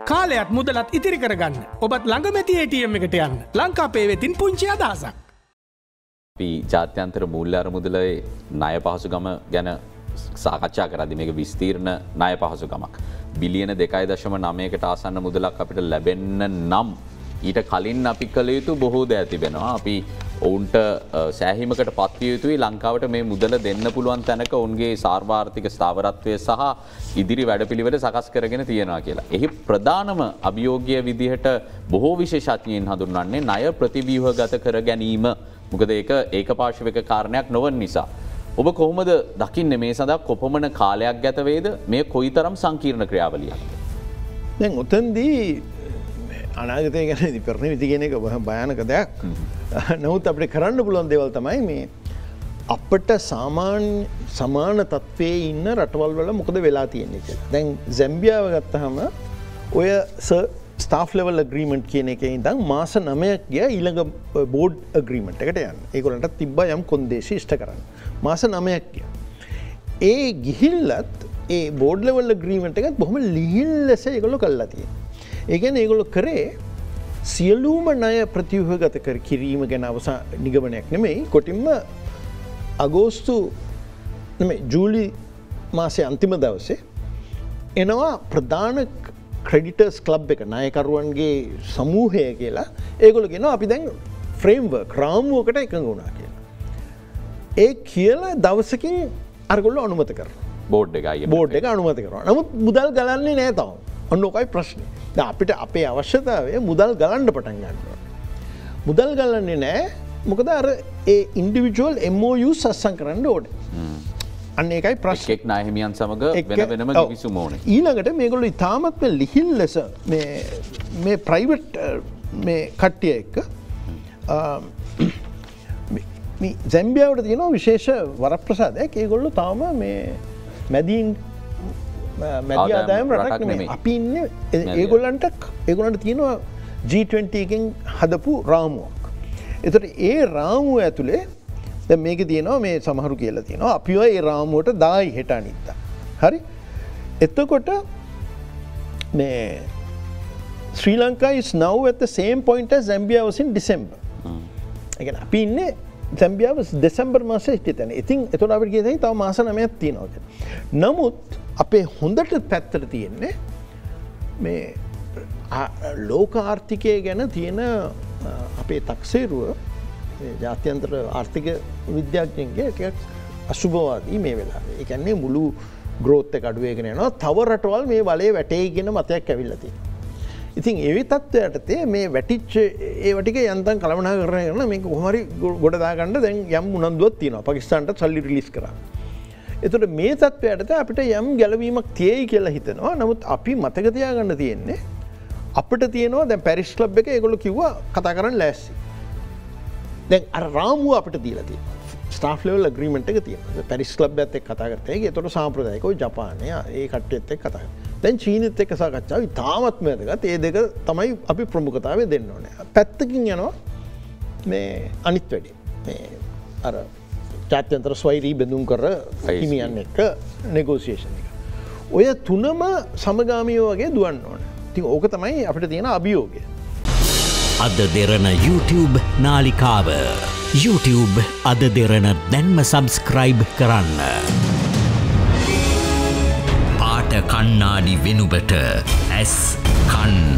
කාලයත් මුදලත් ඉතිරි කරගන්න. ඔබත් ළඟමැති ATM එකට යන්න. ලංකාපේ වෙතින් පුංචි අදහසක්. අපි ජාත්‍යන්තර මූල්‍ය අරමුදලේ ණය පහසුකම ගැන සාකච්ඡා කරද්දී මේක විස්තීර්ණ ණය පහසුකමක්. බිලියන 2.9කට ආසන්න මුදලක් අපිට ලැබෙන්න නම් ඊට කලින් අපි කළ යුතු බොහෝ දෑ තිබෙනවා. අපි ඔවුන්ට සෑහීමකට පත්විය යුතුයි ලංකාවට මේ මුදල දෙන්න පුළුවන් තැනක ඔවුන්ගේ සාර්වාර්ථික ස්ථාවරත්වය සහ ඉදිරි වැඩපිළිවෙල සකස් කරගෙන තියෙනවා කියලා. එහි ප්‍රධානම අභියෝගය විදිහට බොහෝ විශේෂඥයින් හඳුන්වන්නේ ණය ප්‍රතිව්‍යුහගත කර ගැනීම. මොකද ඒක ඒකපාර්ශ්වික කාරණයක් නොවන නිසා. ඔබ කොහොමද දකින්නේ මේ සඳහා කොපමණ කාලයක් ගත වේද? මේ කොයිතරම් සංකීර්ණ ක්‍රියාවලියක්ද? දැන් උතන්දී අනාගතය ගැන ඉපරණ විති කියන එක භයානක දෙයක්. නමුත් අපිට කරන්න පුළුවන් දේවල් තමයි මේ අපට සමාන තත්ත්වයේ ඉන්න රටවල් වල මොකද වෙලා තියෙන්නේ කියලා. දැන් සැම්බියාව ගත්තහම ඔය ස්ටාෆ් ලෙවල් ඇග්‍රීමන්ට් කියන එකේ ඉඳන් මාස 9ක් ගියා ඊළඟ බෝඩ් ඇග්‍රීමන්ට් එකට යන්න. ඒගොල්ලන්ට තිබ්බා යම් කොන්දේසි ඉෂ්ට කරන්න. මාස 9ක් ගියා. ඒ ගිහිල්ලත් ඒ බෝඩ් ලෙවල් ඇග්‍රීමන්ට් එකත් බොහොම ලිහිල් ලෙස ඒගොල්ලෝ කළා තියෙනවා. ඒ කියන්නේ ඒගොල්ලෝ කරේ සියලුම ණය ප්‍රතිව්‍යුහගත කර කිරීම ගැන අවසාන නිගමනයක් නෙමෙයි. කොටින්ම ජූලි මාසයේ අන්තිම දවසේ එනවා ප්‍රධාන ක්‍රෙඩිටර්ස් ක්ලබ් එක ණයකරුවන්ගේ සමූහය කියලා. ඒගොල්ලෝ කියනවා අපි දැන් ෆ්‍රේම්වර්ක් රාමුවකට එකඟ වුණා කියලා. ඒ කියලා දවසකින් අරගොල්ලෝ අනුමත කරනවා. බෝඩ් එක අනුමත කරනවා. නමුත් මුදල් ගලන්නේ නැහැ තාම. ඔන්න ඔකයි ප්‍රශ්නේ. දැන් අපිට අපේ අවශ්‍යතාවය මුදල් ගලන්න පටන් ගන්නවා. මුදල් ගලන්නේ නැහැ. මොකද අර ඒ ඉන්ඩිවිජුවල් MOUs අත්සන් කරන්න ඕනේ. අන්න ඒකයි ප්‍රශ්නේ. එක් ණය හිමියන් සමග වෙන වෙනම කිවිසුම ඕනේ. ඊළඟට මේගොල්ලෝ ඉතාමත් ලිහිල් ලෙස මේ ප්‍රයිවට් මේ කට්ටිය එක්ක මේ සැම්බියාවට තියෙනවා විශේෂ වරප්‍රසාදයක්. ඒගොල්ලෝ තාම මේ මැදීන් මැදි ආදායම් රටක් නෙමෙයි. අපි ඉන්නේ ඒගොල්ලන්ට තියෙනවා G20 එකෙන් හදපු රාමුවක්. එතකොට ඒ රාමුව ඇතුලේ දැන් මේක තියෙනවා මේ සමහරු කියලා තියෙනවා අපිව ඒ රාමුවට දායි හෙට අනිද්දා. හරි? එතකොට මේ Sri Lanka is now at the same point as Zambia was in December. ඒ කියන්නේ අපි ඉන්නේ Zambia was දෙසැම්බර් මාසයේ හිටියතන. ඉතින් එතකොට අපිට කියතේ තව මාස 9ක් තියෙනවා කියලා. නමුත් අපේ හොඳට පැත්තට තියෙන්නේ මේ ලෝක ආර්ථිකය ගැන තියෙන අපේ තක්සේරුව ජාත්‍යන්තර ආර්ථික විද්‍යාඥයන්ගේ අසුභවාදී මේ වෙලාවේ. ඒ කියන්නේ මුළු growth එක අඩු වෙගෙන යනවා. තව රටවල් මේ වලේ වැටෙයි කියන මතයක් ඇවිල්ලා තියෙනවා. ඉතින් ඒ තත්ත්වයට මේ වැටිච්ච ඒව ටික යන්තම් කළමනාකරණය කරන මේක කොහොම හරි ගොඩ දාගන්න දැන් යම් උනන්දුවක් තියෙනවා. පාකිස්තානට සල්ලි රිලීස් කරා. එතකොට මේ තත්ත්වයට අපිට යම් ගැලවීමක් තියෙයි කියලා හිතනවා. නමුත් අපි මතක තියාගන්න තියෙන්නේ අපිට තියෙනවා දැන් පැරිස් ක්ලබ් එක ඒගොල්ලෝ කිව්වා කතා කරන්න ලෑස්ති. දැන් අර රාමුව අපිට දීලා තියෙනවා. ස්ටාෆ් ලෙවල් ඇග්‍රීමන්ට් එක තියෙනවා. පැරිස් ක්ලබ් එකත් එක්ක කතා කරතේ. ඒකට සාම්ප්‍රදායිකව ජපානය ඒ කට්ටියත් එක්ක කතා කරනවා. දැන් චීනෙත් එක්ක සාකච්ඡාව ඉතාමත් වැදගත්. ඒ දෙක තමයි අපි ප්‍රමුඛතාවය දෙන්න ඕනේ. පැත්තකින් යනවා මේ අනිත් වැඩේ. මේ අර ජාත්‍යන්තර ස්වෛරී බෙදුම් කර හිමියන් එක්ක නෙගෝසියේෂන් එක. ඔය තුනම සමගාමීව වගේ දුවන්න ඕනේ. ඉතින් ඕක තමයි අපිට තියෙන අභියෝගය. අද දෙරණ YouTube නාලිකාව YouTube අද දෙරණ දැන්ම සබස්ක්‍රයිබ් කරන්න. පාට කන්නාඩි වෙනුබට ඇස් කන්